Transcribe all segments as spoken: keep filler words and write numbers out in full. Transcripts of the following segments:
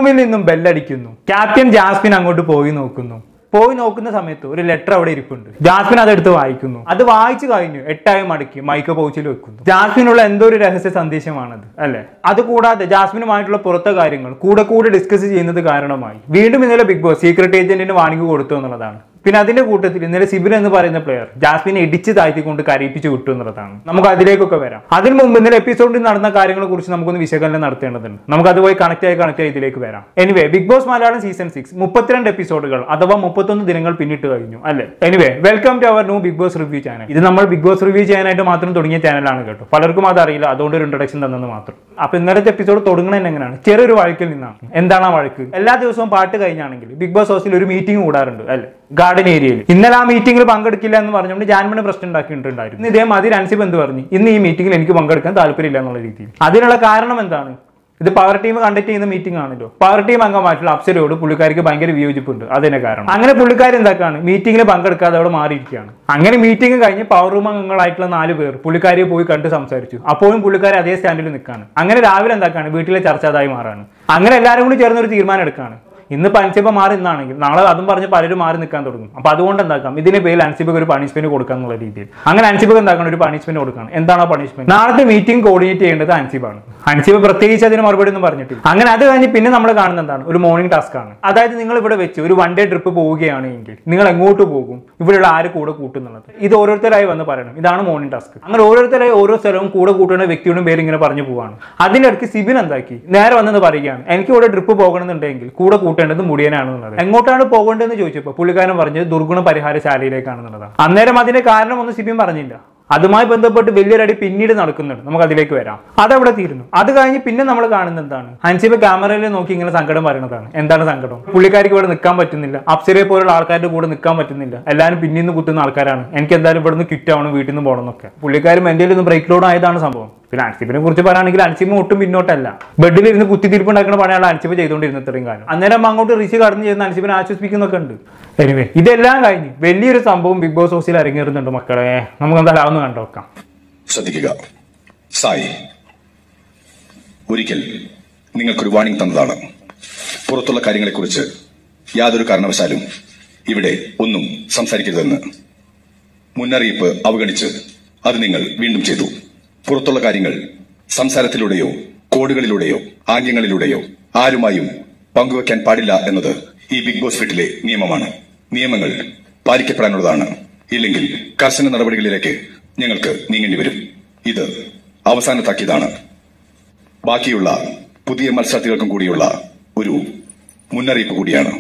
റൂമിൽ നിന്നും ബെല്ലടിക്കുന്നു. Captain Jasmine അങ്ങോട്ട് പോയി നോക്കുന്നു. പോയി നോക്കുന്ന സമയത്ത് ഒരു ലെറ്റർ അവിടെ ഇരിപ്പുണ്ട്. ജാസ്മിൻ അതെടുത്ത് വായിക്കുന്നു. അത് വായിച്ചു കഴിഞ്ഞു എട്ടായി മടക്കി മൈക്രോ പൗച്ചിൽ വെക്കുന്നു. ജാസ്മിനുള്ള എന്തോ ഒരു രഹസ്യ സന്ദേശമാണത് അല്ലെ. അത് കൂടാതെ ജാസ്മിനുമായിട്ടുള്ള പുറത്തെ കാര്യങ്ങൾ കൂടെ കൂടെ ഡിസ്കസ് ചെയ്യുന്നത് കാരണമായി വീണ്ടും ഇന്നലെ ബിഗ് ബോസ് സീക്രട്ട് ഏജന്റിന് വാണിംഗ് കൊടുത്തു എന്നുള്ളതാണ്. പിന്നെ അതിന്റെ കൂട്ടത്തിൽ ഇന്നലെ സിബിൻ എന്ന് പറയുന്ന പ്ലെയർ ജാസ്മിനെ ഇടിച്ച് താഴ്ത്തിക്കൊണ്ട് കരയിപ്പിച്ച് വിട്ടു എന്നുള്ളതാണ്. നമുക്ക് അതിലേക്കൊക്കെ വരാം. അതിന് മുമ്പ് ഇന്നലെ എപ്പിസോഡിൽ നടന്ന കാര്യങ്ങളെ കുറിച്ച് നമുക്കൊന്ന് വിശകലനം നടത്തേണ്ടതുണ്ട്. നമുക്ക് അതുപോയി കണക്ട് ആയി കണക്ട് ആയി ഇതിലേക്ക് വരാം. Anyway big boss Malayalam season six മുപ്പത്തിരണ്ട് എപ്പിസോഡുകൾ അഥവാ മുപ്പത്തൊന്ന് ദിനങ്ങൾ പിന്നിട്ട് കഴിഞ്ഞു അല്ലെ. Anyway welcome to our new big boss review channel. ഇത് നമ്മൾ ബിഗ് ബോസ് റിവ്യൂ ചെയ്യാനായിട്ട് മാത്രം തുടങ്ങിയ ചാനലാണ് കേട്ടോ. പലർക്കും അതറിയില്ല, അതുകൊണ്ട് ഒരു ഇൻട്രൊഡക്ഷൻ തന്നെന്ന് മാത്രം. അപ്പൊ ഇന്നലത്തെ എപ്പിസോഡ് തുടങ്ങുന്നത് എങ്ങനെയാണ്? ചെറിയൊരു വഴക്കിൽ നിന്നാണ്. എന്താണ് ആ വഴക്ക്? എല്ലാ ദിവസവും പാട്ട് കഴിഞ്ഞാണെങ്കിൽ ബിഗ് ബോസ് ഹൗസിൽ ഒരു മീറ്റിംഗ് കൂടാറുണ്ട് അല്ലെ, ഗാർഡൻ ഏരിയയിൽ. ഇന്നലെ ആ മീറ്റിംഗിൽ പങ്കെടുക്കില്ല എന്ന് പറഞ്ഞുകൊണ്ട് ജാൻമണി പ്രശ്നം ഉണ്ടാക്കിയിട്ടുണ്ടായിരുന്നു. ഇതേ മതി അൻസിബ് എന്ത് പറഞ്ഞു, ഇന്ന് ഈ മീറ്റിംഗിൽ എനിക്ക് പങ്കെടുക്കാൻ താല്പര്യമില്ല എന്നുള്ള രീതിയിൽ. അതിനുള്ള കാരണം എന്താണ്? ഇത് പവർ ടീം കണ്ടക്ട് ചെയ്യുന്ന മീറ്റിംഗ് ആണല്ലോ. പവർ ടീം അംഗമായിട്ടുള്ള അപ്സരയോട് പുള്ളിക്കാരിക്ക് ഭയങ്കര വിയോജിപ്പുണ്ട്. അതിന്റെ കാരണം അങ്ങനെ പുള്ളിക്കാരി എന്താക്കാണ് മീറ്റിംഗിൽ പങ്കെടുക്കാതെ അവിടെ മാറിയിരിക്കുകയാണ്. അങ്ങനെ മീറ്റിംഗ് കഴിഞ്ഞ് പവർ റൂം അംഗങ്ങളായിട്ടുള്ള നാല് പേർ പുള്ളിക്കാരിയെ പോയി കണ്ട് സംസാരിച്ചു. അപ്പോഴും പുള്ളിക്കാരി അതേ സ്റ്റാൻഡിൽ നിൽക്കാണ്. അങ്ങനെ രാവിലെ എന്താക്കാണ് വീട്ടിലെ ചർച്ച അതായി മാറാണ്. അങ്ങനെ എല്ലാവരും കൂടി ചേർന്ന് ഒരു തീരുമാനം എടുക്കാണ്. ഇന്ന് അൻസിബ മാറി നിന്നാണെങ്കിൽ നാളെ അതും പറഞ്ഞ് പലരും മാറി നിൽക്കാൻ തുടങ്ങും. അപ്പൊ അതുകൊണ്ട് എന്താക്കാം ഇതിന്റെ പേരിൽ അൻസിബക്ക് ഒരു പണിഷ്മെന്റ് കൊടുക്കുക എന്നുള്ള രീതിയിൽ. അങ്ങനെ അൻസിബക്ക് എന്താക്കണം ഒരു പണിഷ്മെന്റ് കൊടുക്കണം. എന്താണ് ആ പണിഷ്മെന്റ്? നാളത്തെ മീറ്റിംഗ് കോർഡിനേറ്റ് ചെയ്യേണ്ടത് അൻസിബാണ്. അൻസിബ പ്രത്യേകിച്ച് അതിന് മറുപടി ഒന്നും പറഞ്ഞിട്ടില്ല. അങ്ങനെ അത് കഴിഞ്ഞ് പിന്നെ നമ്മൾ കാണുന്നത് എന്താണ്? ഒരു മോർണിംഗ് ടാസ്ക് ആണ്. അതായത് നിങ്ങൾ ഇവിടെ വെച്ച് ഒരു വൺ ഡേ ട്രിപ്പ് പോവുകയാണെങ്കിൽ നിങ്ങൾ എങ്ങോട്ട് പോകും, ഇവിടെയുള്ള ആര് കൂടെ കൂട്ടുന്നുള്ളത്, ഇത് ഓരോരുത്തരായി വന്ന് പറയണം. ഇതാണ് മോർണിംഗ് ടാസ്ക്. അങ്ങനെ ഓരോരുത്തരായി ഓരോ സ്ഥലവും കൂടെ കൂട്ടുന്ന വ്യക്തിയുടെ പേര് ഇങ്ങനെ പറഞ്ഞു പോവാണ്. അതിനിടയ്ക്ക് സിബിൻ എന്താക്കി നേരെ വന്നെന്ന് പറയുകയാണ്, എനിക്ക് ഇവിടെ ട്രിപ്പ് പോകണമെന്നുണ്ടെങ്കിൽ കൂടെ ത് മുടിയനാണെന്നുള്ളത്. എങ്ങോട്ടാണ് പോകേണ്ടതെന്ന് ചോദിച്ചപ്പോൾ പുള്ളിക്കാരൻ പറഞ്ഞത് ദുർഗുണ പരിഹാരശാലയിലേക്കാണെന്നുള്ളതാണ്. അന്നേരം അതിന്റെ കാരണം ഒന്നും സിബിൻ പറഞ്ഞില്ല. അതുമായി ബന്ധപ്പെട്ട് വലിയൊരടി പിന്നീട് നടക്കുന്നുണ്ട്. നമുക്ക് അതിലേക്ക് വരാം. അതവിടെ തീരുന്നു. അത് കഴിഞ്ഞ് പിന്നെ നമ്മൾ കാണുന്നത് എന്താണ്? അൻസിബ ക്യാമറയിൽ നോക്കി ഇങ്ങനെ സങ്കടം പറയുന്നതാണ്. എന്താണ് സങ്കടം? പുള്ളിക്കാരിക്ക് ഇവിടെ നിൽക്കാൻ പറ്റുന്നില്ല, അപ്സരയെ പോലുള്ള ആൾക്കാരുടെ കൂടെ നിൽക്കാൻ പറ്റുന്നില്ല, എല്ലാവരും പിന്നീന്ന് കുത്തുന്ന ആൾക്കാരാണ്, എനിക്ക് എന്തായാലും ഇവിടെ നിന്ന് ക്വിറ്റ് ആവണം, വീട്ടിൽ നിന്ന് പോകണം എന്നൊക്കെ. പുള്ളിക്കാരും മെന്റലി ഒന്ന് ബ്രേക്ക് ഡൗൺ ആയതാണ് സംഭവം. പിന്നെ അൻസിബിനെ കുറിച്ച് പറയുകയാണെങ്കിൽ അൻസിബ ഒട്ടും പിന്നോട്ടല്ല. ബെഡിലിരുന്ന് കുത്തിത്തിരിപ്പുണ്ടാക്കുന്ന പണിയാണ് അൻസിബ ചെയ്തുകൊണ്ടിരുന്നത് ഇത്രയും കാലം. അന്നേരം അങ്ങോട്ട് റിഷി കടന്നു ചെയ്യുന്ന അൻസിബിനെ ആശ്വസിപ്പിക്കുന്നൊക്കെ ഉണ്ട്. എനിവേ ഇതെല്ലാം കഴിഞ്ഞ് വലിയൊരു സംഭവം ബിഗ് ബോസ് ഹൗസിൽ അരങ്ങേറുന്നുണ്ട് മക്കളെ. നമുക്ക് എന്തായാലും അതൊന്ന് കണ്ടോക്കാം. ശ്രദ്ധിക്കുക, സായി ഒരിക്കൽ നിങ്ങൾക്കൊരു വാണിംഗ് തന്നതാണ്. പുറത്തുള്ള കാര്യങ്ങളെക്കുറിച്ച് യാതൊരു കാരണവശാലും ഇവിടെ ഒന്നും സംസാരിക്കരുതെന്ന്. മുന്നറിയിപ്പ് അവഗണിച്ച് അത് നിങ്ങൾ വീണ്ടും ചെയ്തു. പുറത്തുള്ള കാര്യങ്ങൾ സംസാരത്തിലൂടെയോ കോഡുകളിലൂടെയോ ആംഗ്യങ്ങളിലൂടെയോ ആരുമായും പങ്കുവെക്കാൻ പാടില്ല എന്നത് ഈ ബിഗ് ബോസ് വീട്ടിലെ നിയമമാണ്. നിയമങ്ങൾ പാലിക്കപ്പെടാനുള്ളതാണ്. ഇല്ലെങ്കിൽ കർശന നടപടികളിലേക്ക് ഞങ്ങൾക്ക് നീങ്ങേണ്ടി വരും. ഇത് അവസാന താക്കീതാണ്. ബാക്കിയുള്ള പുതിയ മത്സരാർത്ഥികൾക്കും കൂടിയുള്ള ഒരു മുന്നറിയിപ്പ് കൂടിയാണ്.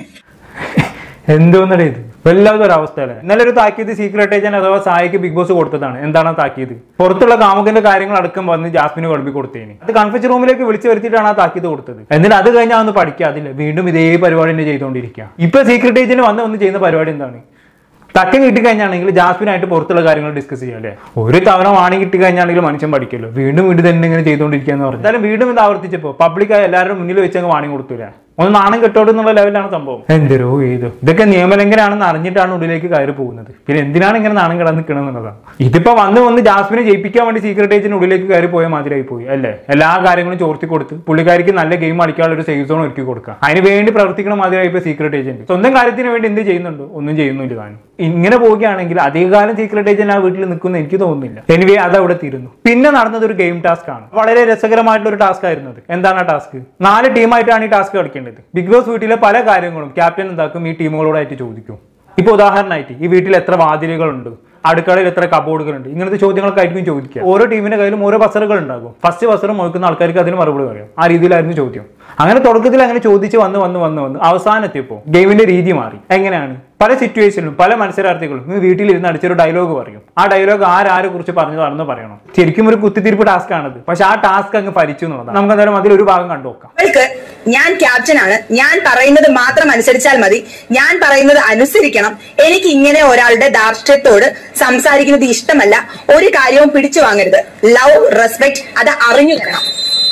എന്തോന്നടേ ഇത് വല്ലാത്ത ഒരു അവസ്ഥയല്ലേ. നല്ലൊരു താക്കീത് സീക്രട്ട് ഏജന്റ് അഥവാ സായിക്ക് ബിഗ് ബോസ് കൊടുത്തതാണ്. എന്താണ് താക്കീത്? പുറത്തുള്ള കാമുകന്റെ കാര്യങ്ങൾ അടക്കം വന്ന് ജാസ്മിന് കളമ്പി കൊടുത്തേന്. അത് കൺഫറൻസ് റൂമിലേക്ക് വിളിച്ചു വരുത്തിയിട്ടാണ് ആ താക്കീത് കൊടുത്തത്. എന്നിട്ട് അത് കഴിഞ്ഞാൽ ഒന്ന് പഠിക്കാതില്ല, വീണ്ടും ഇതേ പരിപാടി തന്നെ ചെയ്തുകൊണ്ടിരിക്കുക. ഇപ്പൊ സീക്രട്ട് ഏജന്റ് വന്ന് വന്ന് ചെയ്യുന്ന പരിപാടി എന്താണ്? തക്കം കിട്ടിക്കഴിഞ്ഞാണെങ്കിൽ ജാസ്മിനായിട്ട് പുറത്തുള്ള കാര്യങ്ങൾ ഡിസ്കസ് ചെയ്യാം അല്ലേ. ഒരു തവണ വാണി കിട്ടിക്കഴിഞ്ഞാണെങ്കിൽ മനുഷ്യൻ പഠിക്കല്ലോ. വീണ്ടും വീണ്ടും തന്നെ ഇങ്ങനെ ചെയ്തുകൊണ്ടിരിക്കുക എന്ന് പറഞ്ഞു. എന്തായാലും വീണ്ടും ഇത് ആവർത്തിച്ചപ്പോ പബ്ലിക്കായി എല്ലാവരുടെ മുന്നിൽ വെച്ചങ്ങ് വാണി കൊടുത്തില്ല. ഒന്ന് നാണം കെട്ടോട് എന്നുള്ള ലെവലിലാണ് സംഭവം. എന്തരോ ഏതോ ഇതൊക്കെ നിയമലംഘനാണെന്ന് അറിഞ്ഞിട്ടാണ് ഉള്ളിലേക്ക് കയറി പോകുന്നത്. പിന്നെ എന്തിനാണ് ഇങ്ങനെ നാണം കിടന്ന് നിൽക്കണം എന്നുള്ളതാണ്. ഇതിപ്പോ വന്ന് വന്ന് ജാസ്മിനെ ജയിപ്പിക്കാൻ വേണ്ടി സീക്രട്ട് ഏജന്റ് ഉള്ളിലേക്ക് കയറി പോയ മാതിരിയായി പോയി അല്ലേ. എല്ലാ കാര്യങ്ങളും ചോർത്തി കൊടുത്ത് പുള്ളിക്കാരിക്ക് നല്ല ഗെയിം കളിക്കാനുള്ള ഒരു സേഫ് സോൺ ഒരുക്കി കൊടുക്കുക. അതിന് വേണ്ടി പ്രവർത്തിക്കണ മാതിരിയായി ഇപ്പൊ സീക്രട്ട് ഏജന്റ്. സ്വന്തം കാര്യത്തിന് വേണ്ടി എന്ത് ചെയ്യുന്നുണ്ടോ? ഒന്നും ചെയ്യുന്നില്ല. താനും ഇങ്ങനെ പോവുകയാണെങ്കിൽ അധികകാലം സീക്രട്ട് ഏജന്റ് ആ വീട്ടിൽ നിൽക്കുന്ന എനിക്ക് തോന്നുന്നില്ല. എനിവേ അത് അവിടെ തീരുന്നു. പിന്നെ നടന്നത് ഒരു ഗെയിം ടാസ്ക് ആണ്. വളരെ രസകരമായിട്ടുള്ള ഒരു ടാസ്ക് ആയിരുന്നു അത്. എന്താണ് ആ ടാസ്ക്? നാല് ടീമായിട്ടാണ് ഈ ടാസ്ക് കളിക്കേണ്ടത്. ബിഗ് ബോസ് വീട്ടിലെ പല കാര്യങ്ങളും ക്യാപ്റ്റൻ എന്താക്കും ഈ ടീമുകളോടായിട്ട് ചോദിക്കും. ഇപ്പൊ ഉദാഹരണമായിട്ട് ഈ വീട്ടിൽ എത്ര വാതിലുകളുണ്ട്, അടുക്കളയിൽ എത്ര കബോർഡുകളുണ്ട്, ഇങ്ങനത്തെ ചോദ്യങ്ങളൊക്കെ ആയിരിക്കും ചോദിക്കുക. ഓരോ ടീമിന്റെ കയ്യിലും ഓരോ ബസറുകൾ ഉണ്ടാകും. ഫസ്റ്റ് ബസർ മുഴുക്കുന്ന ആൾക്കാർക്ക് അതിന് മറുപടി പറയാം. ആ രീതിയിലായിരുന്നു ചോദ്യം. അങ്ങനെ തുടക്കത്തിൽ അങ്ങനെ ചോദിച്ച് വന്ന് വന്ന് വന്ന് വന്ന് അവസാനത്തെപ്പോ ഗെയിമിന്റെ രീതി മാറി. എങ്ങനെയാണ്? പല സിറ്റുവേഷനിലും പല മത്സരാർത്ഥികളും വീട്ടിലിരുന്ന് അടിച്ചൊരു ഡയലോഗ് പറയും. ആ ഡയലോഗ് ആരാരെ കുറിച്ച് പറഞ്ഞതാണെന്ന് പറയണം. ശരിക്കും ഒരു കുത്തിത്തിരിപ്പ് ടാസ്ക് ആണത്. പക്ഷെ ആ ടാസ്ക് അങ്ങ് ഫലിച്ചു എന്നുള്ളതാണ്. നമുക്ക് എന്തായാലും അതിൽ ഒരു ഭാഗം കണ്ടു നോക്കാം. ഞാൻ ക്യാപ്റ്റനാണ്, ഞാൻ പറയുന്നത് മാത്രം അനുസരിച്ചാൽ മതി, ഞാൻ പറയുന്നത് അനുസരിക്കണം, എനിക്ക് ഇങ്ങനെ ഒരാളുടെ ധാർഷ്ട്യത്തോട് സംസാരിക്കുന്നത് ഇഷ്ടമല്ല, ഒരു കാര്യവും പിടിച്ചു വാങ്ങരുത്, ലവ് റെസ്പെക്ട് അത് അറിഞ്ഞു തരണം.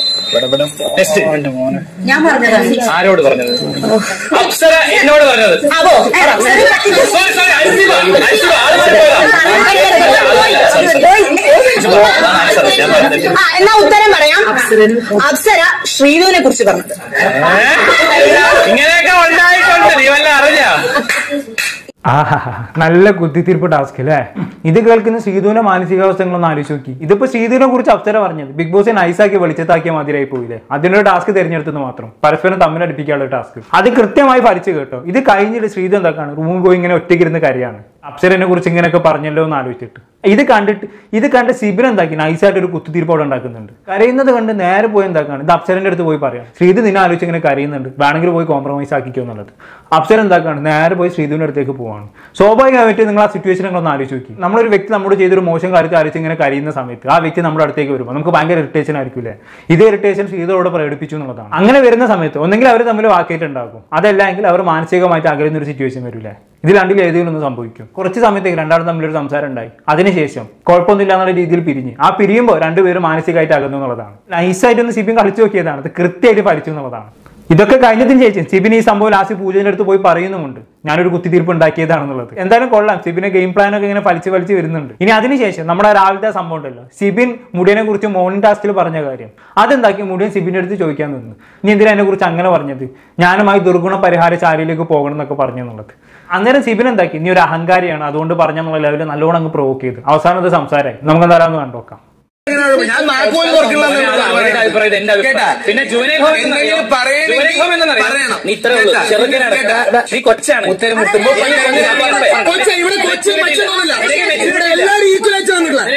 ഞാൻ പറഞ്ഞത് ആരോട് പറഞ്ഞത്? അപ്സര എന്നോട് പറഞ്ഞത്. അതോ ഞാൻ എന്നാ ഉത്തരം പറയാം. അപ്സര ശ്രീധുവിനെ കുറിച്ച് പറഞ്ഞത് ഇങ്ങനെയൊക്കെ ഉണ്ടായിട്ടുണ്ട്. നീ വല്ല അറിഞ്ഞ ആഹാ, നല്ല കുത്തിത്തിരിപ്പ് ടാസ്ക് അല്ലേ? ഇത് കേൾക്കുന്ന ശ്രീധുവിന്റെ മാനസികാവസ്ഥകളൊന്ന് ആലോചിച്ച് നോക്കി. ഇതിപ്പോ ശ്രീധുവിനെ കുറിച്ച് അപ്സര പറഞ്ഞത് ബിഗ് ബോസിനെ നൈസാക്കി വെളിച്ചത്താക്കിയ മാതിരിയായി പോയില്ലേ? അതിനൊരു ടാസ്ക് തിരഞ്ഞെടുത്തെന്ന് മാത്രം, പരസ്പരം തമ്മിലടിപ്പിക്കാനുള്ള ടാസ്ക്. അത് കൃത്യമായി ഫലിച്ചു കേട്ടോ. ഇത് കഴിഞ്ഞിട്ട് ശ്രീധു എന്താക്കാണ് റൂമിൽ പോയി ഇങ്ങനെ ഒറ്റയ്ക്കിരുന്ന് കരയാണ്. അപ്സരനെ കുറിച്ച് ഇങ്ങനെയൊക്കെ പറഞ്ഞല്ലോ എന്ന് ആലോചിച്ചിട്ട്. ഇത് കണ്ടിട്ട് ഇത് കണ്ട് സിബിൻ എന്താക്കി നൈസായിട്ട് ഒരു കുത്തിത്തിരിപ്പ് അവിടെ ഉണ്ടാക്കുന്നുണ്ട്. കരയുന്നത് കണ്ട് നേരെ പോയി എന്താക്കാണ് ഇത് അപ്സരന്റെ അടുത്ത് പോയി പറയാം, ശ്രീധു നിന്നെ ആലോചിച്ച് ഇങ്ങനെ കരയുന്നുണ്ട്, വേണമെങ്കിൽ പോയി കോംപ്രമൈസ് ആക്കിക്കോ എന്നുള്ളത്. അപ്സര എന്താക്കാണ് നേരെ പോയി ശ്രീധുവിന്റെ അടുത്തേക്ക് പോവാണ്. സ്വാഭാവികമായിട്ട് നിങ്ങൾ ആ സിറ്റുവേഷനൊക്കെ ആലോചിച്ച് നോക്കി. നമ്മളൊരു വ്യക്തി നമ്മോട് ചെയ്തൊരു മോശം കാര്യത്തെ ആലോചിച്ച് ഇങ്ങനെ കരയുന്ന സമയത്ത് ആ വ്യക്തി നമ്മുടെ അടുത്തേക്ക് വരുമ്പോൾ നമുക്ക് ഭയങ്കര ഇറിറ്റേഷൻ ആയിരിക്കില്ലേ? ഇതേ ഇറിറ്റേഷൻ ശ്രീധുവോട് പ്രകടിപ്പിച്ചു എന്നുള്ളതാണ്. അങ്ങനെ വരുന്ന സമയത്ത് ഒന്നെങ്കിൽ അവർ തമ്മിൽ വാക്കേറ്റുണ്ടാകും, അതല്ലെങ്കിൽ അവർ മാനസികമായിട്ട് അകലുന്ന ഒരു സിറ്റുവേഷൻ വരില്ലേ? ഇത് രണ്ടിൽ ഏതെങ്കിലും ഒന്ന് സംഭവിക്കും. കുറച്ച് സമയത്തേക്ക് രണ്ടാളും തമ്മിലൊരു സംസാരം ഉണ്ടായി, അതിനുശേഷം കുഴപ്പമൊന്നുമില്ല എന്നുള്ള രീതിയിൽ പിരിഞ്ഞ് ആ പിരിയുമ്പോൾ രണ്ടുപേരും മാനസികമായിട്ട് അകന്നു എന്നുള്ളതാണ്. നൈസായിട്ടൊന്ന് സിബിൻ കളിച്ചു നോക്കിയതാണ്, അത് കൃത്യമായിട്ട് ഫലിച്ചു എന്നുള്ളതാണ്. ഇതൊക്കെ കഴിഞ്ഞതിന് ശേഷം സിബിൻ ഈ സംഭവം ലാസ്റ്റ് പൂജയുടെ അടുത്ത് പോയി പറയുന്നുമുണ്ട്, ഞാനൊരു കുത്തിത്തീർപ്പ് ഉണ്ടാക്കിയതാണെന്നുള്ളത്. എന്തായാലും കൊള്ളാം, സിബിന്റെ ഗെയിം പ്ലാൻ ഒക്കെ ഇങ്ങനെ ഫലിച്ച് ഫലിച്ച് വരുന്നുണ്ട്. ഇനി അതിനുശേഷം നമ്മുടെ രാവിലത്തെ സംഭവം ഉണ്ടല്ലോ, സിബിൻ മുടിയനെ കുറിച്ച് മോർണിംഗ് ടാസ്കിൽ പറഞ്ഞ കാര്യം, അതെന്താക്കി മുടിയൻ സിബിന്റെ അടുത്ത് ചോദിക്കാൻ നിന്നു, നീ എന്തിനാ എന്നെ കുറിച്ച് അങ്ങനെ പറഞ്ഞത്, ഞാനുമായി ദുർഗുണ പരിഹാരശാലയിലേക്ക് പോകണം എന്നൊക്കെ പറഞ്ഞു എന്നുള്ളത്. അന്നേരം സിബിൻ എന്താക്കി, നീ ഒരു അഹങ്കാരിയാണ് അതുകൊണ്ട് പറഞ്ഞെന്നുള്ള ലെവലിൽ നല്ലോണം അങ്ങ് പ്രൊവോക്ക് ചെയ്ത് അവസാനം അത് സംസാരമായി. നമുക്ക് എന്തായാലും കണ്ടോക്കാം. പിന്നെ നീ ഇത്ര നീ കൊച്ചാണ്. ഉത്തരം മുട്ടുമ്പോ എല്ലാരും ഈക്വലായിട്ട്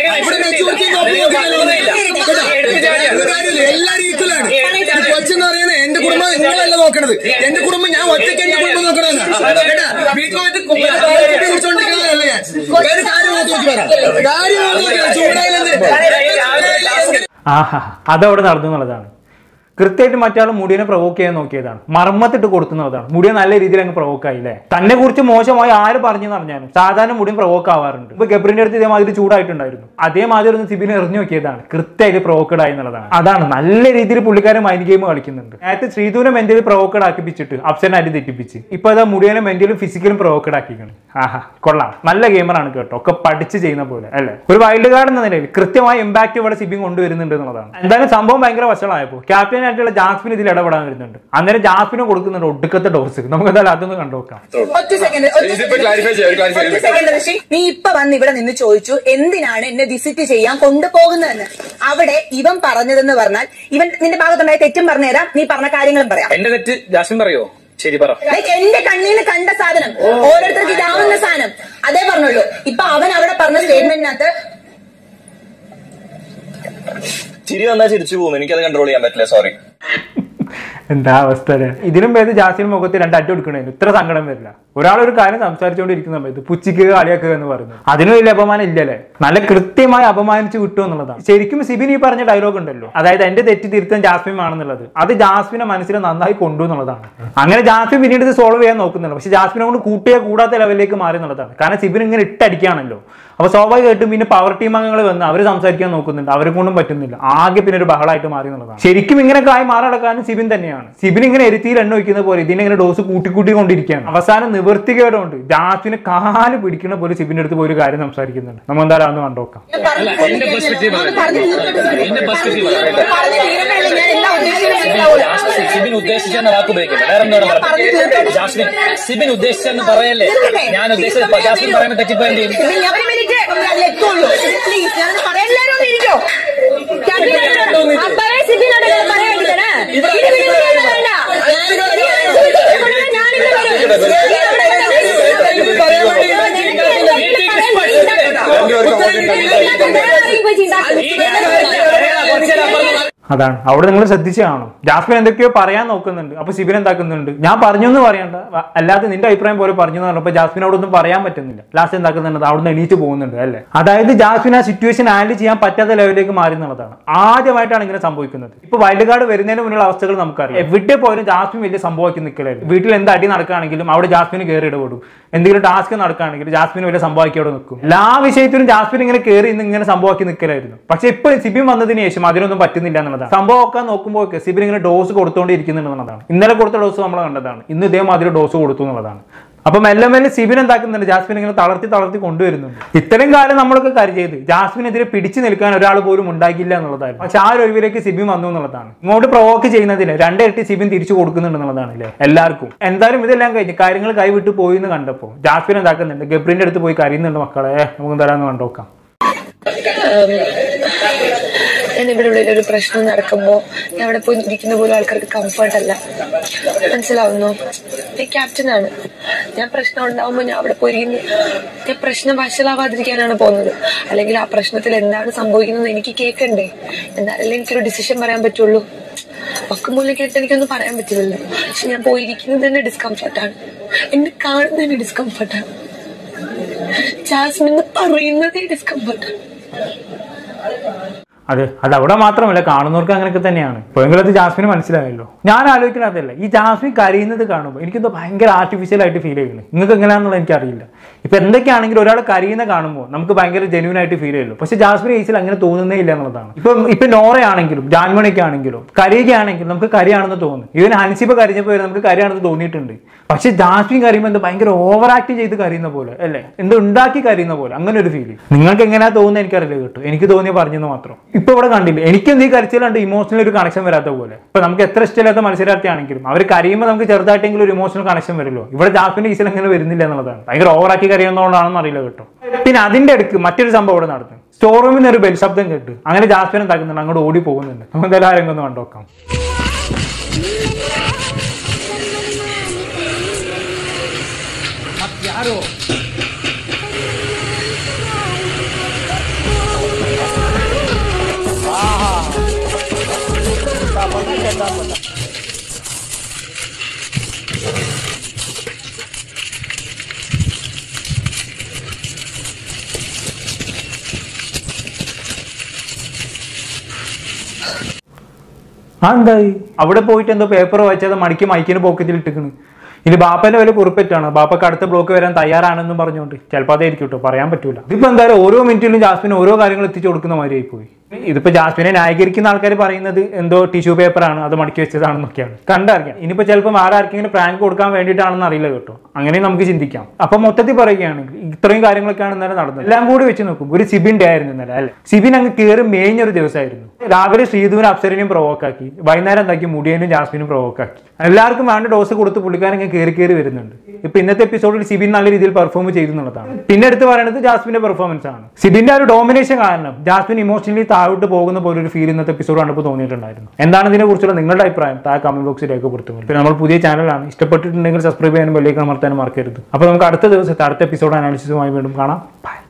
എല്ലാരും ഈക്വലാണ്. കൊച്ചെന്ന് പറയുന്നത് എന്റെ കുടുംബം നിങ്ങളല്ല നോക്കണത്, എന്റെ കുടുംബം ഞാൻ ഒറ്റയ്ക്ക് എന്റെ കുടുംബം നോക്കണമെന്നാണ് കേട്ടാ. വീട്ടിൽ പോയിട്ട് കുടിച്ചോണ്ടിരിക്കുന്നതല്ലേ ഞാൻ. ഒരു കാര്യം നോക്കി പറയാം, കാര്യം ചൂടായില്ലെന്ന്. ആഹാ, അതവിടെ നടന്നു എന്നുള്ളതാണ്. കൃത്യമായിട്ട് മറ്റാൾ മുടിയനെ പ്രൊവോക്ക് ചെയ്യാൻ നോക്കിയതാണ്, മർമ്മത്തിട്ട് കൊടുക്കുന്നതാണ്. മുടിയെ നല്ല രീതിയിൽ അങ്ങ് പ്രൊവോക്ക് ആയില്ലേ? തന്നെ കുറിച്ച് മോശമായി ആര് പറഞ്ഞു പറഞ്ഞാലും സാധാരണ മുടിയും പ്രൊവോക്ക് ആവാറുണ്ട്. ഇപ്പൊ ഗബ്രിന്റെ അടുത്ത് ഇതേമാതിരി ചൂടായിട്ടുണ്ടായിരുന്നു, അതേമാതിരി ഒന്ന് സിബിനെ എറിഞ്ഞു നോക്കിയതാണ്, കൃത്യമായിട്ട് പ്രൊവോക്കഡ് ആയി എന്നുള്ളതാണ്. അതാണ് നല്ല രീതിയിൽ പുള്ളിക്കാരൻ മൈൻഡ് ഗെയിം കളിക്കുന്നുണ്ട്. നേരത്തെ ശ്രീധുവിനെ മെന്റലി പ്രൊവോക്കഡ് ആക്കിപ്പിച്ചിട്ട് അപ്സരനെ അടി തെറ്റിപ്പിച്ച് ഇപ്പൊ അതാ മുടിയനെ മെന്റലും ഫിസിക്കലും പ്രൊവോക്കഡ് ആക്കിക്കണം. ആഹാ, കൊള്ളാം, നല്ല ഗെയിമറാണ് കേട്ടോ, ഒക്കെ പഠിച്ച് ചെയ്യുന്ന പോലെ അല്ലേ? ഒരു വൈൽഡ് കാർഡ് എന്ന നിലയിൽ കൃത്യമായ ഇമ്പാക്ട് ഇവിടെ സിബിൻ കൊണ്ടുവരുന്നുണ്ട് എന്നുള്ളതാണ്. എന്തായാലും സംഭവം ഭയങ്കര വഷളായപ്പോൾ ക്യാപ്റ്റൻ ആയിട്ടുള്ള ജാസ്മിൻ ഇതിൽ ഇടപെടാൻ വരുന്നുണ്ട്. അന്നേരം ജാസ്മിന് കൊടുക്കുന്നുണ്ട് ഒടുക്കത്തെ ഡോസ്. നമുക്ക് എന്തായാലും അതൊന്ന് കണ്ടുനോക്കാം. ഒറ്റ സെക്കൻഡ് നീ ഇപ്പൊ വന്ന് ഇവിടെ നിന്ന് ചോദിച്ചു എന്തിനാണ് എന്നെ വിസിറ്റ് ചെയ്യാൻ കൊണ്ടുപോകുന്നതെന്ന്. അവിടെ ഇവൻ പറഞ്ഞതെന്ന് പറഞ്ഞാൽ ഇവൻ നിന്റെ ഭാഗത്തുണ്ടായ തെറ്റും പറഞ്ഞുതരാം, നീ പറഞ്ഞ കാര്യങ്ങളും പറയാം. എന്റെ തെറ്റ് ജാസ്മിൻ പറയോ? ശരി പറ. എന്റെ കണ്ണീന്ന് കണ്ട സാധനം ഓരോരുത്തർക്ക് ഇതാവുന്ന സാധനം അതേ പറഞ്ഞുള്ളൂ. ഇപ്പൊ അവൻ അവിടെ പറഞ്ഞ സ്റ്റേറ്റ്മെന്റിനകത്ത് ചിരി വന്നാൽ ചിരിച്ചു പോകും, എനിക്കത് കൺട്രോൾ ചെയ്യാൻ പറ്റില്ല, സോറി. എന്താ അവസ്ഥ? ഇതിനും പേര് ജാസ്മിൻ മുഖത്ത് രണ്ട് അടി കൊടുക്കണേലും ഇത്ര സങ്കടം വരില്ല. ഒരാളൊരു കാര്യം സംസാരിച്ചുകൊണ്ടിരിക്കുന്ന സമയത്ത് പുച്ഛിക്കുക കളിയാക്കുക എന്ന് പറയുന്നത് അതിനും വലിയ അപമാനം ഇല്ലല്ലേ? നല്ല കൃത്യമായി അപമാനിച്ച് വിട്ടു എന്നുള്ളതാണ്. ശരിക്കും സിബിൻ ഈ പറഞ്ഞ ഡയലോഗ് ഉണ്ടല്ലോ, അതായത് എന്റെ തെറ്റ് തിരുത്താൻ ജാസ്മിൻ ആണെന്നുള്ളത്, അത് ജാസ്മിനെ മനസ്സിൽ നന്നായി കൊണ്ടു എന്നുള്ളതാണ്. അങ്ങനെ ജാസ്മിൻ പിന്നീട് ഇത് സോൾവ് ചെയ്യാൻ നോക്കുന്നുണ്ട്, പക്ഷെ ജാസ്മിനെ കൊണ്ട് കൂട്ടിയ കൂടാത്ത ലെവലിലേക്ക് മാറി എന്നുള്ളതാണ്. കാരണം സിബിൻ ഇങ്ങനെ ഇട്ടടിക്കുകയാണല്ലോ, അപ്പൊ സ്വാഭാവികമായിട്ടും പിന്നെ പവർ ടീം അംഗങ്ങൾ വന്ന് അവർ സംസാരിക്കാൻ നോക്കുന്നുണ്ട്, അവരെ കൊണ്ടും പറ്റുന്നില്ല, ആകെ പിന്നെ ഒരു ബഹളമായിട്ട് മാറി എന്നുള്ളതാണ്. ശരിക്കും ഇങ്ങനെയൊക്കെ ആയി മാറടക്കാനും സിബിൻ തന്നെയാണ്. സിബിൻ ഇങ്ങനെ എരുത്തിയിൽ എണ്ണ വയ്ക്കുന്ന പോലെ ഇതിനെ ഇങ്ങനെ ഡോസ് കൂട്ടിക്കൂട്ടി കൊണ്ടിരിക്കുകയാണ്. അവസാനം നിവൃത്തികേടുണ്ട്, ജാസ്മിനെ കാല് പിടിക്കുന്ന പോലെ സിബിന്റെ അടുത്ത് പോയി ഒരു കാര്യം സംസാരിക്കുന്നുണ്ട്. നമ്മൾ എന്തായാലും അന്ന് കണ്ടോക്കാം. സിബിൻ ഉദ്ദേശിച്ചെന്ന വാക്ക് ഉപയോഗിക്കുന്നത് വേറെ എന്താണ് പറയുന്നത്? ജാസ്മിൻ സിബിൻ ഉദ്ദേശിച്ചെന്ന് പറയല്ലേ, ഞാൻ ഉദ്ദേശിച്ചത് ജാസ്മിൻ പറയുമ്പോൾ തെറ്റിപ്പോ എന്ത് ചെയ്യും? അതാണ് അവിടെ നിങ്ങൾ ശ്രദ്ധിച്ചു കാണും. ജാസ്മിൻ എന്തൊക്കെയോ പറയാൻ നോക്കുന്നുണ്ട്, അപ്പൊ സിബിൻ എന്താക്കുന്നുണ്ട്, ഞാൻ പറഞ്ഞു എന്ന് പറയണ്ട, അല്ലാതെ നിന്റെ അഭിപ്രായം പോലെ പറഞ്ഞു എന്ന് പറഞ്ഞപ്പോ ജാസ്മിനോടൊന്നും പറയാൻ പറ്റുന്നില്ല. ലാസ്റ്റ് എന്താക്കുന്നുണ്ട്, അവിടുന്ന് എണീറ്റ് പോകുന്നുണ്ട് അല്ലേ? അതായത് ജാസ്മിൻ ആ സിറ്റുവേഷൻ ഹാൻഡിൽ ചെയ്യാൻ പറ്റാത്ത ലെവലിലേക്ക് മാറി എന്നുള്ളതാണ്. ആദ്യമായിട്ടാണ് ഇങ്ങനെ സംഭവിക്കുന്നത്. ഇപ്പൊ വൈൽഡ് കാർഡ് വരുന്നതിന് മുന്നുള്ള അവസ്ഥകൾ നമുക്കറിയാം. എവിടെ പോലും ജാസ്മിൻ വലിയ സംഭവമാക്കി നിൽക്കലായിരുന്നു. വീട്ടിൽ എന്ത് അടി നടക്കുകയാണെങ്കിലും അവിടെ ജാസ്മിന് കയറി ഇടപെടും. എന്തെങ്കിലും ടാസ്ക് നടക്കുകയാണെങ്കിൽ ജാസ്മിന് വലിയ സംഭവമാക്കി അവിടെ നിൽക്കും. എല്ലാ വിഷയത്തിലും ജാസ്മിൻ ഇങ്ങനെ കയറി ഇന്ന് ഇങ്ങനെ സംഭവമാക്കി നിൽക്കലായിരുന്നു. പക്ഷെ ഇപ്പൊ സിബിൻ വന്നതിന് ശേഷം അതിനൊന്നും പറ്റുന്നില്ല എന്നുള്ളതാണ്. സംഭവമൊക്കെ നോക്കുമ്പോൾ സിബിൻ ഇങ്ങനെ ഡോസ് കൊടുത്തോണ്ടിരിക്കുന്നുണ്ടെന്നുള്ളതാണ്. ഇന്നലെ കൊടുത്ത ഡോസ് നമ്മൾ കണ്ടതാണ്, ഇന്ന് ഇതേമാതിരി ഡോസ് കൊടുത്തു എന്നുള്ളതാണ്. അപ്പൊ മെല്ലെ മെല്ലെ സിബിൻ എന്താക്കുന്നുണ്ട്, ജാസ്മിൻ ഇങ്ങനെ തളർത്തി തളർത്തി കൊണ്ടുവരുന്നുണ്ട്. ഇത്രയും കാലം നമ്മളൊക്കെ കാര്യം ചെയ്ത് ജാസ്മിനെതിരെ പിടിച്ചു നിൽക്കാൻ ഒരാൾ പോലും ഉണ്ടാക്കില്ല എന്നുള്ളതായിരുന്നു. പക്ഷെ ആ ഒരു ഒഴിവിലേക്ക് സിബിൻ വന്നു എന്നുള്ളതാണ്. ഇങ്ങോട്ട് പ്രൊവോക്ക് ചെയ്യുന്നതിന് രണ്ടിരട്ടി സിബിൻ തിരിച്ചു കൊടുക്കുന്നുണ്ട് എന്നുള്ളതാണ് അല്ലേ എല്ലാവർക്കും. എന്തായാലും ഇതെല്ലാം കഴിഞ്ഞ് കാര്യങ്ങൾ കൈവിട്ട് പോയി എന്ന് കണ്ടപ്പോൾ ജാസ്മിൻ എന്താക്കുന്നുണ്ട്, ഗബ്രിന്റെ അടുത്ത് പോയി കരയുന്നുണ്ട്, മക്കളെ നമുക്ക് തരാമെന്ന് കണ്ടോക്കാം. ഞാൻ ഇവിടെ ഇവിടെ ഒരു പ്രശ്നം നടക്കുമ്പോൾ ഞാൻ അവിടെ പോയി ഇരിക്കുന്ന പോലും ആൾക്കാർക്ക് കംഫർട്ട് അല്ല, മനസ്സിലാവുന്നു. ഞാൻ ക്യാപ്റ്റനാണ്. ഞാൻ പ്രശ്നം ഉണ്ടാവുമ്പോൾ ഞാൻ അവിടെ പോയിരിക്കുന്നു, ഞാൻ പ്രശ്നം വഷളാവാതിരിക്കാനാണ് പോകുന്നത്. അല്ലെങ്കിൽ ആ പ്രശ്നത്തിൽ എന്താണ് സംഭവിക്കുന്നത് എനിക്ക് കേൾക്കണ്ടേ, എന്നാലല്ലേ എനിക്കൊരു ഡിസിഷൻ പറയാൻ പറ്റുള്ളൂ. വക്കുമൂലം കേട്ട് എനിക്കൊന്നും പറയാൻ പറ്റില്ലല്ലോ. പക്ഷെ ഞാൻ പോയിരിക്കുന്നത് തന്നെ ഡിസ്കംഫർട്ടാണ്, എന്നെ കാണുന്നതന്നെ ഡിസ്കംഫർട്ടാണ്, ജാസ്മിൻ പറയുന്നതേ ഡിസ്കംഫർട്ടാണ്. അതെ, അത് അവിടെ മാത്രമല്ല, കാണുന്നവർക്ക് അങ്ങനെയൊക്കെ തന്നെയാണ്. ഇപ്പോഴെങ്കിലും അത് ജാസ്മിന് മനസ്സിലായല്ലോ. ഞാൻ ആലോചിക്കുന്നതല്ല, ഈ ജാസ്മിൻ കരയുന്നത് കാണുമ്പോൾ എനിക്കെന്തോ ഭയങ്കര ആർട്ടിഫിഷ്യൽ ആയിട്ട് ഫീൽ ചെയ്യുന്നു. നിങ്ങൾക്ക് എങ്ങനെയാണെന്നുള്ള എനിക്കറിയില്ല. ഇപ്പൊ എന്തൊക്കെയാണെങ്കിലും ഒരാൾ കരയുന്ന കാണുമ്പോൾ നമുക്ക് ഭയങ്കര ജെന്യൂൻ ആയിട്ട് ഫീൽ ചെയ്യുള്ളൂ. പക്ഷെ ജാസ്മിൻ കേസിൽ അങ്ങനെ തോന്നുന്നേ ഇല്ല എന്നുള്ളതാണ്. ഇപ്പൊ ഇപ്പൊ നോറയാണെങ്കിലും ജാൻമണിക്കാണെങ്കിലും കരയുകയാണെങ്കിലും നമുക്ക് കരയാണെന്ന് തോന്നും. ഈവൻ ഹൻസിബ കരഞ്ഞപ്പോൾ നമുക്ക് കരയാണെന്ന് തോന്നിയിട്ടുണ്ട്. പക്ഷെ ജാസ്മിൻ കരയുമ്പോൾ എന്താ ഭയങ്കര ഓവർ ആക്ട് ചെയ്ത് കരയുന്ന പോലെ അല്ലേ, എന്തോ ഉണ്ടാക്കി കരയുന്ന പോലെ, അങ്ങനെ ഒരു ഫീൽ. നിങ്ങൾക്ക് എങ്ങനെയാ തോന്നുന്നത് എനിക്കറിയില്ല കേട്ടോ. എനിക്ക് തോന്നിയ പറഞ്ഞെന്ന് മാത്രം. ഇപ്പൊ ഇവിടെ കണ്ടില്ല, എനിക്ക് എന്ത് കരച്ചിലുണ്ട് ഇമോഷണൽ ഒരു കണക്ഷൻ വരാത്ത പോലെ. ഇപ്പൊ നമുക്ക് എത്ര ഇഷ്ടമില്ലാത്ത മത്സരാർത്ഥിയാണെങ്കിലും അവർ കരയുമ്പോൾ നമുക്ക് ചെറുതായിട്ടെങ്കിലും ഒരു ഇമോഷണൽ കണക്ഷൻ വരുമല്ലോ. ഇവിടെ ജാസ്മിന്റെ കേസിൽ അങ്ങനെ വരുന്നില്ല എന്നുള്ളതാണ്. ഭയങ്കര ഓവറാക്കി കരയുന്നതുകൊണ്ടാണെന്ന് അറിയില്ല കേട്ടോ. പിന്നെ അതിന്റെ അടുക്ക് മറ്റൊരു സംഭവം ഇവിടെ നടന്നു. സ്റ്റോർ റൂമിൽ നിന്ന് ഒരു ബെൽ ശബ്ദം കേട്ട് അങ്ങനെ ജാസ്മിൻ എന്താക്കുന്നുണ്ട്, അങ്ങോട്ട് ഓടി പോകുന്നുണ്ട്. നമുക്ക് എന്തായാലും ആരെങ്കിലും ഒന്ന് കണ്ടോക്കാം. ആ എന്തായി അവിടെ പോയിട്ട് എന്തോ പേപ്പർ വായിച്ചത് മടിക്ക് മൈക്കിന് പോക്കറ്റിൽ ഇട്ടിക്കണ്. ഇനി ബാപ്പന്റെ വില കുറിപ്പറ്റാണ്, ബാപ്പക്ക് അടുത്ത ബ്ലോക്ക് വരാൻ തയ്യാറാണെന്നും പറഞ്ഞുകൊണ്ട് ചിലപ്പോൾ അതായിരിക്കും കേട്ടോ, പറയാൻ പറ്റൂല. ഇതിപ്പോ എന്തായാലും ഓരോ മിനിറ്റിലും ജാസ്മിന് ഓരോ കാര്യങ്ങൾ എത്തിച്ചു കൊടുക്കുന്ന മാതിരിയായി പോയി. ഇതിപ്പോ ജാസ്മിനെ ന്യായീകരിക്കുന്ന ആൾക്കാർ പറയുന്നത് എന്തോ ടിഷ്യൂ പേപ്പറാണ്, അത് മടക്കി വെച്ചതാണെന്നൊക്കെയാണ്. കണ്ടറിയാം. ഇനിയിപ്പോ ചിലപ്പോൾ ആരെ ആർക്കെങ്കിലും പ്രാങ്ക് കൊടുക്കാൻ വേണ്ടിയിട്ടാണെന്ന് അറിയില്ല കേട്ടോ. അങ്ങനെ നമുക്ക് ചിന്തിക്കാം. അപ്പൊ മൊത്തത്തിൽ പറയുകയാണെങ്കിൽ ഇത്രയും കാര്യങ്ങളൊക്കെയാണ് ഇന്നലെ നടന്നത്. എല്ലാം കൂടി വെച്ച് നോക്കും ഒരു സിബിൻ ഡേ ആയിരുന്നു ഇന്നലെ അല്ലെ. സിബിൻ അങ്ങ് കയറി മേഞ്ഞൊരു ദിവസമായിരുന്നു. രാവിലെ ശ്രീധുവിനും അപ്സരനെയും പ്രൊവോക്കാക്കി, വൈകുന്നേരം എന്താക്കി മുടിയനും ജാസ്മിനും പ്രൊവോക്കാക്കി. എല്ലാവർക്കും വേണ്ട ഡോസ് കൊടുത്ത് പുള്ളിക്കാരൻ കയറി കയറി വരുന്നുണ്ട്. ഇപ്പൊ ഇന്നത്തെ എപ്പിസോഡിൽ സിബിൻ നല്ല രീതിയിൽ പെർഫോം ചെയ്തു എന്നുള്ളതാണ്. പിന്നെ എടുത്ത് പറയുന്നത് ജാസ്മിന്റെ പെർഫോമൻസ് ആണ്. സിബിന്റെ ഒരു ഡോമിനേഷൻ കാരണം ജാസ്മിൻ ഇമോഷണലി താഴോട്ട് പോകുന്ന പോലെ ഒരു ഫീൽ ഇന്നത്തെ എപ്പിസോഡ് കണ്ടപ്പോൾ തോന്നിയിട്ടുണ്ടായിരുന്നു. എന്താണ് ഇതിനെ കുറിച്ചുള്ള നിങ്ങളുടെ അഭിപ്രായം താഴെ കമന്റ് ബോക്സിൽ രേഖപ്പെടുത്തുക. പിന്നെ നമ്മൾ പുതിയ ചാനലാണ്, ഇഷ്ടപ്പെട്ടിട്ടുണ്ടെങ്കിൽ സബ്സ്ക്രൈബ് ചെയ്യാനും ബെല്ലൈക്കൺ അമർത്താനും മറക്കരുത്. അപ്പോൾ നമുക്ക് അടുത്ത ദിവസത്തെ അടുത്ത എപ്പിസോഡ് അനാലിസിസുമായി വീണ്ടും കാണാം. ബൈ.